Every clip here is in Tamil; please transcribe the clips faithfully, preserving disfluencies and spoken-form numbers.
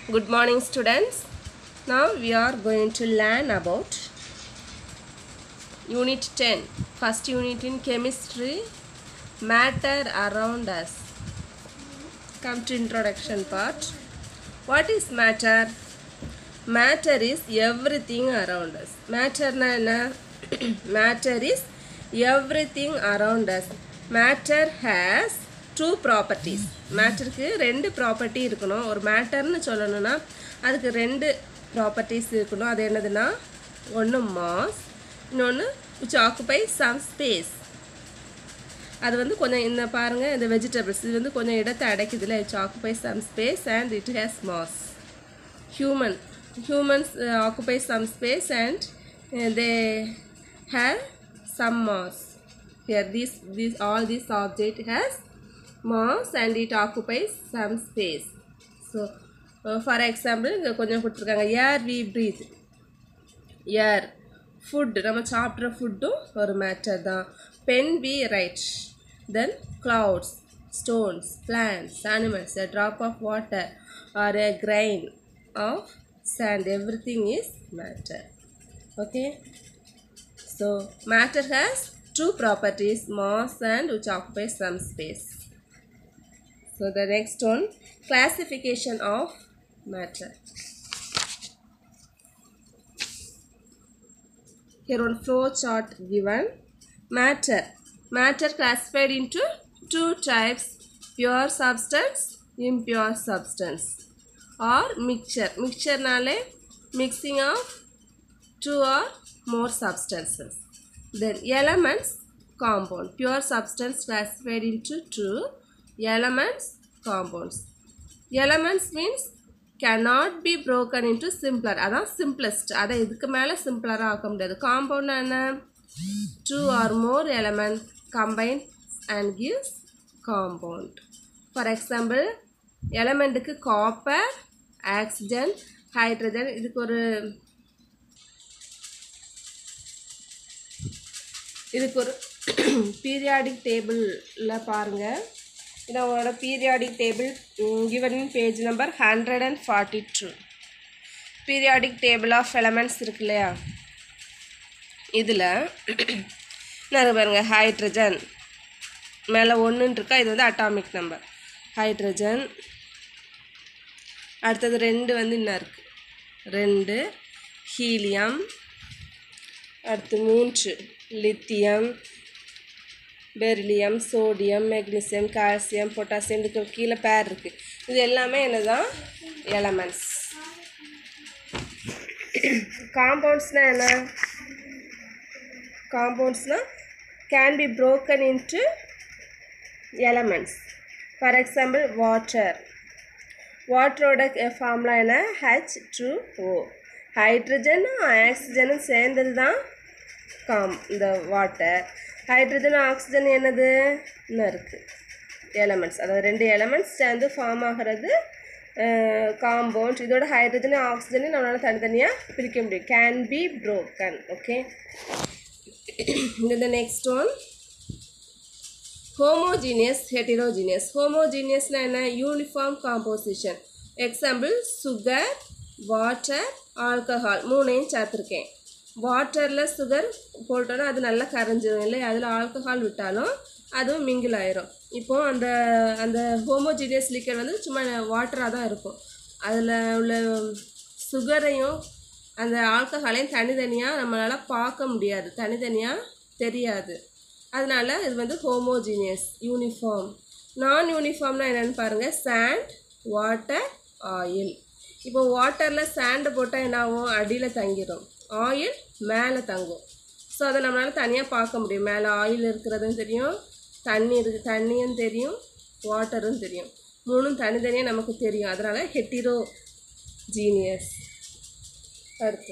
Good morning, students. Now we are going to learn about Unit ten, first unit in chemistry, matter around us. Come to introduction part. What is matter? Matter is everything around us. Matter na enna? Matter is everything around us. Matter has two properties. மேட்டருக்கு ரெண்டு ப்ராப்பர்ட்டி இருக்கணும். ஒரு மேட்டர்னு சொல்லணும்னா அதுக்கு ரெண்டு ப்ராப்பர்ட்டிஸ் இருக்கணும். அது என்னதுன்னா ஒன்று மாஸ், இன்னொன்று which occupies some space. அது வந்து கொஞ்சம் இந்த பாருங்கள், இந்த வெஜிடபிள்ஸ் இது வந்து கொஞ்சம் இடத்தை அடைக்குதுல, which occupies some space and it has mass. Human humans uh, occupy some space and uh, they have some mass. Here this this all this object has mass and it occupies some space. So uh, for example இங்க கொஞ்சம் கொடுத்திருக்காங்க, air we breathe, air, food நம்ம சாப்பிட்ற ஃபுட்டும் ஒரு மேட்டர் தான். pen we write, then clouds, stones, plants, animals, a drop of water or a grain of sand, everything is matter. Okay, so matter has two properties, mass and which occupies some space. So the next one, classification of matter. Here one flow chart given. Matter. Matter classified into two types, pure substance, impure substance, or mixture. Mixture nale mixing of two or more substances. Then elements, compound. Pure substance classified into two, elements, compounds. Elements means cannot be broken into simpler. அதான் simplest. அதை இதுக்கு மேலே simpler ஆக்க முடியாது. Compound என்ன? Two or more element combine and gives compound. For example, elementக்கு copper, oxygen, hydrogen. இதுக்கு ஒரு இதுக்கு ஒரு பீரியாடிக் டேபிளில் பாருங்கள். இது அவங்களோட periodic table given in page number one hundred forty-two. Periodic table of elements இருக்கு இல்லையா, இதில் நிறைய பாருங்க, ஹைட்ரஜன் மேலே ஒன்றுன்னு இருக்கா, இது வந்து அட்டாமிக் நம்பர் ஹைட்ரஜன். அடுத்தது ரெண்டு வந்து இன்னும் இருக்குது, ரெண்டு ஹீலியம். அடுத்து மூன்று lithium, beryllium, sodium, magnesium, calcium, potassium. இதுக்கு கீழே பேர் இருக்குது. இது எல்லாமே என்னதான் எலமெண்ட்ஸ். காம்பவுண்ட்ஸ்னால் என்ன? காம்பவுண்ட்ஸ்னால் can be broken into elements. For example water. வாட்டரோட ஃபார்முலா என்ன? H two O. ஹைட்ரஜனும் ஆக்சிஜனும் சேர்ந்தது தான் காம் இந்த வாட்டர். ஹைட்ரஜனும் ஆக்சிஜன் என்னது? இன்னும் இருக்குது எலமெண்ட்ஸ். அதாவது ரெண்டு எலமெண்ட்ஸ் சேர்ந்து ஃபார்ம் ஆகிறது காம்பவுண்ட். இதோட ஹைட்ரஜனும் ஆக்சிஜனையும் நம்மளால் தனித்தனியாக பிரிக்க முடியும். Can be broken. ஓகே, இந்த நெக்ஸ்ட் ஒன் ஹோமோஜீனியஸ், ஹெட்டிரோஜீனியஸ். ஹோமோஜீனியஸ்னால் என்ன? Uniform composition. Example sugar, water, alcohol மூணையும் சேர்த்துருக்கேன். வாட்டரில் சுகர் போட்டோன்னா அது நல்லா கரைஞ்சிடும் இல்லை, அதில் ஆல்கஹால் விட்டாலும் அதுவும் மிங்கிள் ஆயிரும். இப்போது அந்த அந்த ஹோமோஜீனியஸ் லிக்விட் வந்து சும்மா வாட்டராக தான் இருக்கும். அதில் உள்ள சுகரையும் அந்த ஆல்கஹாலையும் தனித்தனியாக நம்மளால் பார்க்க முடியாது, தனித்தனியாக தெரியாது. அதனால் இது வந்து ஹோமோஜீனியஸ். யூனிஃபார்ம். நான் யூனிஃபார்ம்னால் என்னென்னு பாருங்கள், சாண்ட், வாட்டர், ஆயில். இப்போ வாட்டரில் சாண்டு போட்டால் என்ன ஆகும்? அடியில் தங்கிடும். ஆயில் மேலே தங்கும். ஸோ அதை நம்மளால் தனியாக பார்க்க முடியும். மேலே ஆயில் இருக்கிறதும் தெரியும், தண்ணி இருக்குது தண்ணியும் தெரியும், வாட்டரும் தெரியும். மூணும் தனித்தனியாக நமக்கு தெரியும். அதனால் ஹெட்டிரோ ஜீனியஸ். அடுத்து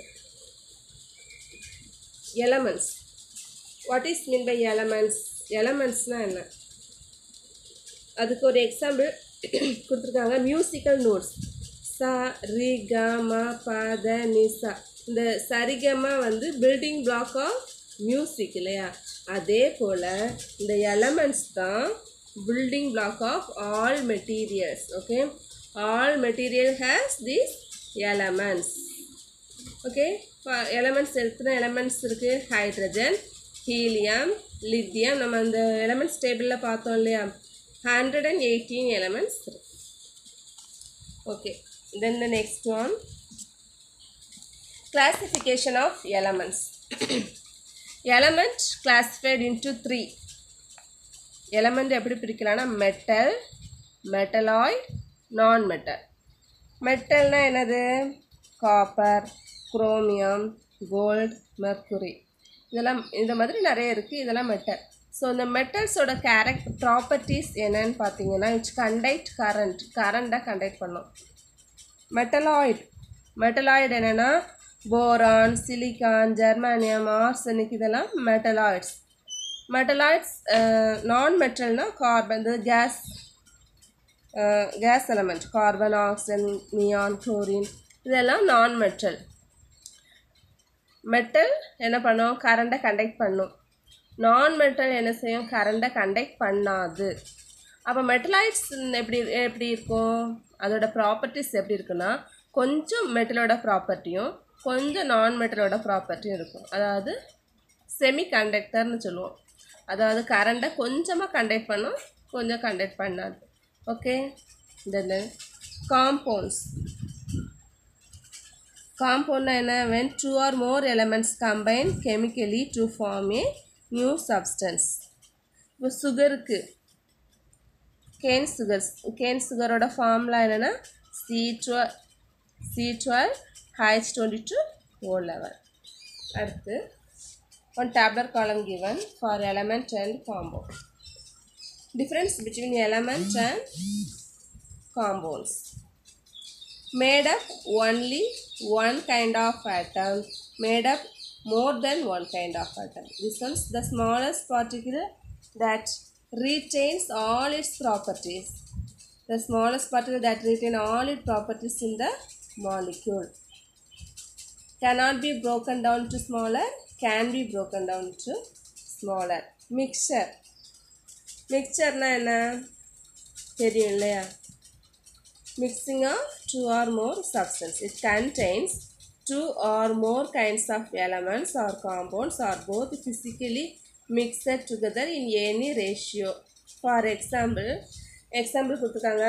elements. What is mean by elements? எலமெண்ட்ஸ்னால் என்ன? அதுக்கு ஒரு எக்ஸாம்பிள் கொடுத்துருக்காங்க. மியூசிக்கல் நோட்ஸ் ச ரி க ம ப த நி சா. இந்த சரிகமா வந்து பில்டிங் பிளாக் ஆஃப் மியூசிக் இல்லையா, அதே போல் இந்த எலமெண்ட்ஸ் தான் building block of all materials. Okay, All material has these elements. Okay, for elements எத்தனை elements இருக்கு? Hydrogen, helium, lithium. நம்ம அந்த elements tableல பார்த்தோம் இல்லையா? one hundred eighteen elements. Okay, then the next one. Classification of elements. Element classified into three. Element எப்படி பிரிக்கலாம்னா metal, metalloid, non-metal. Metalனா என்னது? Copper, chromium, gold, mercury. இதெல்லாம் இந்த மாதிரி நிறைய இருக்குது. இதெல்லாம் மெட்டல். ஸோ இந்த மெட்டல்ஸோட கேரக்ட் ப்ராப்பர்ட்டிஸ் என்னன்னு பார்த்தீங்கன்னா which conduct current. கரண்ட்டை கண்டக்ட் பண்ணும். மெட்டலாய்டு மெட்டலாய்டு என்னென்னா போரான், சிலிக்கான், ஜெர்மானியம், ஆர்சனிக் இதெல்லாம் மெட்டலாய்ட்ஸ். மெட்டலாய்ட்ஸ் நான் மெட்டல்னால் கார்பன், இந்த gas gas element, carbon, oxygen, neon, chlorine இதெல்லாம் நான் மெட்டல். மெட்டல் என்ன பண்ணும்? கரண்ட்டை கண்டக்ட் பண்ணும். நான் மெட்டல் என்ன செய்யும்? கரண்ட்டை கண்டக்ட் பண்ணாது. அப்போ மெட்டலாய்ட்ஸ் எப்படி எப்படி இருக்கும்? அதோட ப்ராப்பர்ட்டிஸ் எப்படி இருக்குன்னா கொஞ்சம் மெட்டலோட ப்ராப்பர்ட்டியும் கொஞ்சம் நான் மெட்டலோட ப்ராப்பர்ட்டியும் இருக்கும். அதாவது செமி கண்டக்டர்னு சொல்லுவோம். அதாவது கரண்ட்டை கொஞ்சமாக கண்டக்ட் பண்ணும், கொஞ்சம் கண்டக்ட் பண்ணாது. ஓகே, தென் காம்பவுண்ட்ஸ். காம்பவுண்ட்னா என்ன? when two or more elements combine chemically to form a new substance. இப்போ சுகருக்கு கேன் சுகர்ஸ் கேன் சுகரோட ஃபார்முலா என்னென்னா C twelve C twelve H twenty two O eleven. அடுத்து one tabular column given for element and compound. Difference between element and compounds. Made up only one kind of atom, made up more than one kind of atom. This one's the smallest particle that retains all its properties. The smallest particle that retains all its properties in the molecule. Cannot be broken down to smaller, can be broken down to smaller. Mixture. Mixture na enna? Theriyum illaya? Mixing of two or more substances. It contains two or more kinds of elements or compounds or both physically mixed together in any ratio. For example, example கொடுத்துருக்காங்க.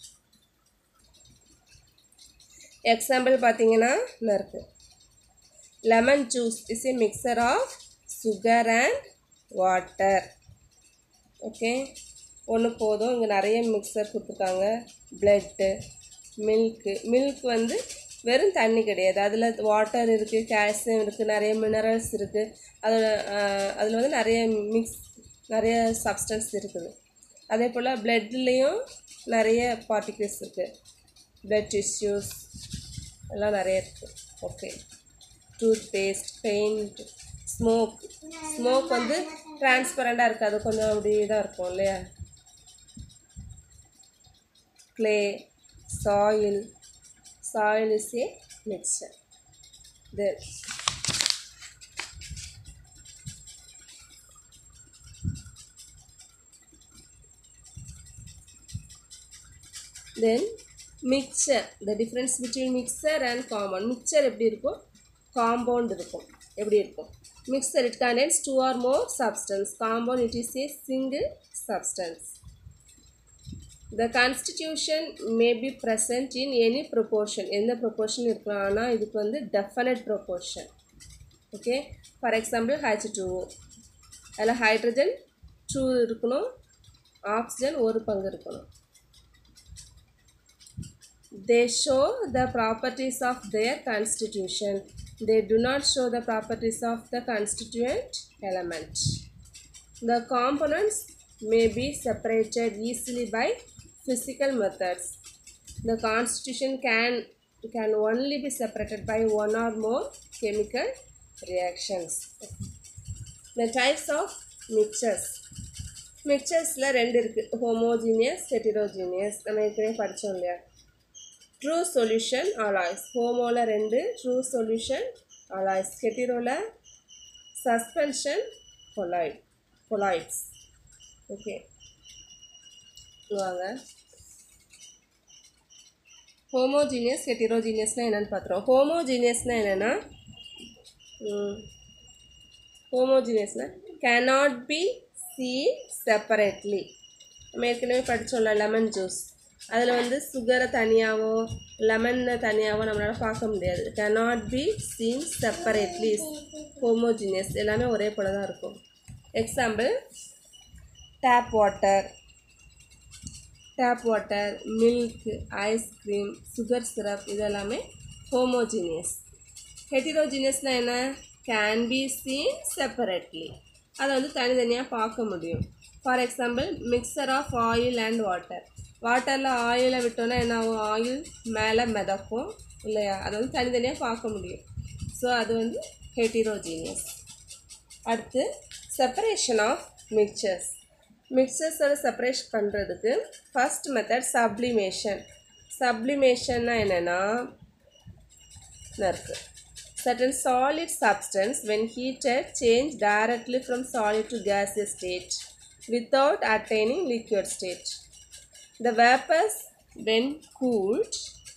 Example பார்த்தீங்கன்னா இருக்கு. Lemon juice is a mixture of sugar and water. Okay. ஒன்று போதும். இங்கே நிறைய மிக்சர் கொடுத்துருக்காங்க. Blood, milk. மில்க் வந்து வெறும் தண்ணி கிடையாது, அதில் வாட்டர் இருக்குது, கால்சியம் இருக்குது, நிறைய மினரல்ஸ் இருக்குது. அதில் அதில் வந்து நிறைய மிக்ஸ் நிறைய சப்ஸ்டன்ஸ் இருக்குது. அதே போல் பிளட்லேயும் நிறைய பார்ட்டிகிள்ஸ் இருக்குது. பிளட் டிஷ்யூஸ் எல்லாம் நிறைய இருக்குது. Okay, toothpaste, paint, smoke. Smoke வந்து டிரான்ஸ்பரண்டாக இருக்காது, கொஞ்சம் அப்படி தான் இருக்கும் இல்லையா. Clay, soil. Soil is a mixture. Then, then mixture. The difference between mixture and compound. Mixture எப்படி இருக்கும்? Compound இருக்கும். எப்படி இருக்கும்? Mixture, it contains two or more substance. Compound, it is a single substance. The constitution may be present in any proportion. எந்த proportion இருக்கலாம்? ஆனால் இதுக்கு வந்து definite proportion. Okay, for example H two O. அதில் ஹைட்ரஜன் டூ இருக்கணும், ஆக்சிஜன் ஒரு பங்கு இருக்கணும். They show the properties of their constitution. They do not show the properties of the constituent element. The components may be separated easily by physical methods. The constitution can can only be separated by one or more chemical reactions. The types of mixtures. Mixturesல ரெண்டு இருக்கு, homogeneous, heterogeneous. நம்ம ஏற்கனவே படிச்சோம் இல்லையா. True solution alloys. Homoல ரெண்டு, true solution alloys. Heteroல suspension colloid colloids. Okay, வாங்க. ஹோமோஜீனியஸ் ஹெட்டிரோஜீனியஸ்னால் என்னென்னு பார்த்துருவோம். ஹோமோஜீனியஸ்னால் என்னென்னா ஹோமோஜீனியஸ்னால் cannot be seen separately. நம்ம ஏற்கனவே படித்தோம்ல லெமன் ஜூஸ், அதில் வந்து சுகரை தனியாகவோ லெமனை தனியாகவோ நம்மளால் பார்க்க முடியாது. cannot be seen separately, homogeneous, எல்லாமே ஒரே போல தான் இருக்கும். Example tap water, tap water, milk, ice cream, sugar syrup, இது எல்லாமே ஹோமோஜீனியஸ். ஹெட்டிரோஜீனியஸ்னால் என்ன? கேன் பி சீன் செப்பரேட்லி, அதை வந்து தனித்தனியாக பார்க்க முடியும். For example mixture of oil and water, வாட்டரில் ஆயிலை விட்டோன்னா என்ன ஆகும்? ஆயில் மேலே மிதக்கும் இல்லையா? அதை வந்து தனித்தனியாக பார்க்க முடியும். ஸோ அது வந்து ஹெட்டிரோஜீனியஸ். அடுத்து செப்பரேஷன் ஆஃப் மிக்சர்ஸ். மிக்சர்ஸோட செப்பரேஷன் பண்ணுறதுக்கு ஃபஸ்ட் மெத்தட் சப்ளிமேஷன். சப்ளிமேஷன்னா என்னென்னா இருக்குது, certain solid substance when heated change directly from solid to gaseous state without attaining liquid state. The vapors when cooled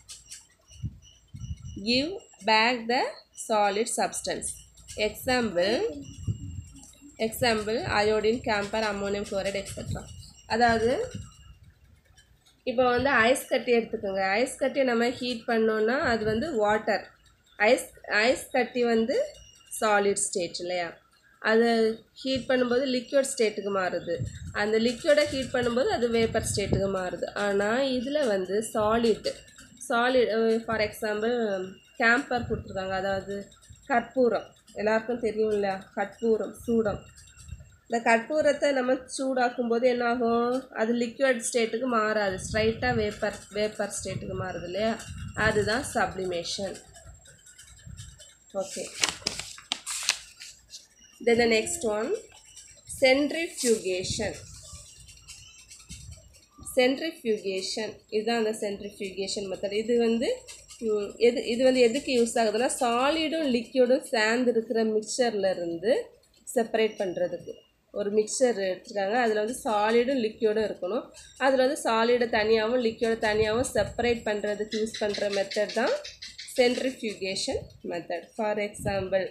give back the solid substance. Example example iodine, camphor, ammonium chloride, et cetera. அதாவது இப்போ வந்து ஐஸ் கட்டி எடுத்துக்கோங்க. ஐஸ் கட்டியை நம்ம ஹீட் பண்ணோன்னா அது வந்து வாட்டர். ஐஸ் ஐஸ் கட்டி வந்து சாலிட் ஸ்டேட் இல்லையா? அதை ஹீட் பண்ணும்போது லிக்விட் ஸ்டேட்டுக்கு மாறுது. அந்த லிக்விடை ஹீட் பண்ணும்போது அது வேப்பர் ஸ்டேட்டுக்கு மாறுது. ஆனால் இதில் வந்து solid solid for example camphor கொடுத்துருக்காங்க, அதாவது கற்பூரம், எல்லாருக்கும் தெரியும் இல்லையா? கற்பூரம், சூடம். இந்த கற்பூரத்தை நம்ம சூடாக்கும்போது என்னாகும்? அது லிக்விட் ஸ்டேட்டுக்கு மாறாது, ஸ்ட்ரைட்டாக வேப்பர் வேப்பர் ஸ்டேட்டுக்கு மாறுது இல்லையா? அதுதான் sublimation. Okay, then the next one, centrifugation. Centrifugation இதுதான் அந்த centrifugation மெத்தட். இது வந்து எது இது வந்து எதுக்கு யூஸ் ஆகுதுன்னா சாலிடும் லிக்விடும் சேர்ந்து இருக்கிற மிக்சர்லேருந்து செப்பரேட் பண்ணுறதுக்கு. ஒரு மிக்சர் எடுத்துருக்காங்க, அதில் வந்து சாலிடும் லிக்விடும் இருக்கணும். அதில் வந்து சாலிடை தனியாகவும் லிக்விடை தனியாகவும் செப்பரேட் பண்ணுறதுக்கு யூஸ் பண்ணுற மெத்தட் தான் centrifugation method. For example,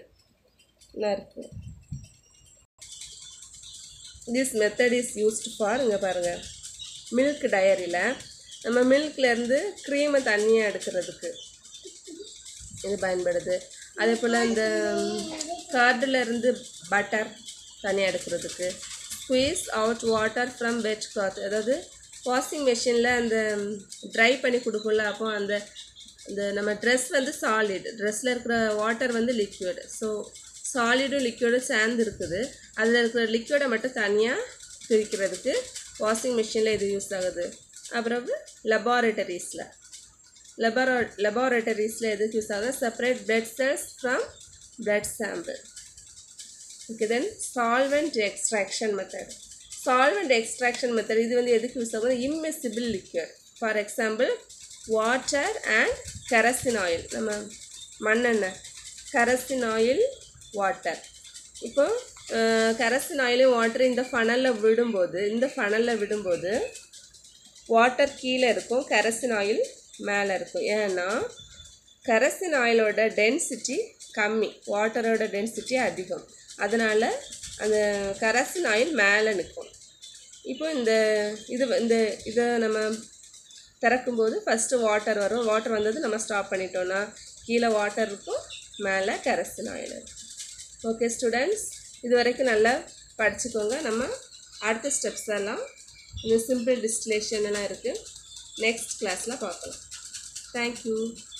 this method is used for இங்க பாருங்க மில்க் டயரியில் நம்ம மில்க்லேருந்து க்ரீமை தண்ணியாக எடுக்கிறதுக்கு இது பயன்படுது. அதே போல் இந்த கார்டிலேருந்து பட்டர் தனியாக எடுக்கிறதுக்கு, squeeze out water from wet cloth, அதாவது வாஷிங் மிஷினில் அந்த ட்ரை பண்ணி கொடுக்கல, அப்போ அந்த இந்த நம்ம ட்ரெஸ் வந்து சாலிட், ட்ரெஸ்ஸில் இருக்கிற வாட்டர் வந்து லிக்விட். ஸோ சாலிடும் லிக்விடும் சேர்ந்து இருக்குது, அதில் இருக்கிற லிக்விடை மட்டும் தனியாக பிரிக்கிறதுக்கு வாஷிங் மிஷினில் இது யூஸ் ஆகுது. அப்புறம் லெபார்ட்டரிஸில் லெபாரா லெபார்ட்டரிஸில் எதுக்கு யூஸ் ஆகுது? Separate blood cells from blood sample. Okay, then solvent extraction method. Solvent extraction method இது வந்து எதுக்கு யூஸ் ஆகுது? Immiscible liquid. For example water and kerosene oil, நம்ம மண்ணெண்ணெய், கெரசின் ஆயில், வாட்டர். இப்போ கெரசின் ஆயிலும் வாட்டர் இந்த ஃபனலில் விடும்போது இந்த ஃபனலில் விடும்போது வாட்டர் கீழே இருக்கும், கெரசின் ஆயில் மேலே இருக்கும். ஏன்னா கெரசின் ஆயிலோட டென்சிட்டி கம்மி, வாட்டரோட டென்சிட்டி அதிகம். அதனால் அந்த கெரசின் ஆயில் மேலே நிற்கும். இப்போ இந்த இது இந்த இதை நம்ம திறக்கும்போது ஃபஸ்ட்டு வாட்டர் வரும். வாட்டர் வந்தது நம்ம ஸ்டாப் பண்ணிட்டோன்னா கீழே வாட்டர் இருக்கும், மேலே கெரசின் ஆயில் இருக்கும். ஓகே ஸ்டூடெண்ட்ஸ், இது வரைக்கும் நல்லா படிச்சுக்கோங்க. நம்ம அடுத்த ஸ்டெப்ஸ் எல்லாம் இந்த சிம்பிள் டிஸ்டிலேஷன் எல்லாம் இருக்குது, நெக்ஸ்ட் கிளாஸில் பார்க்கலாம். தேங்க்யூ.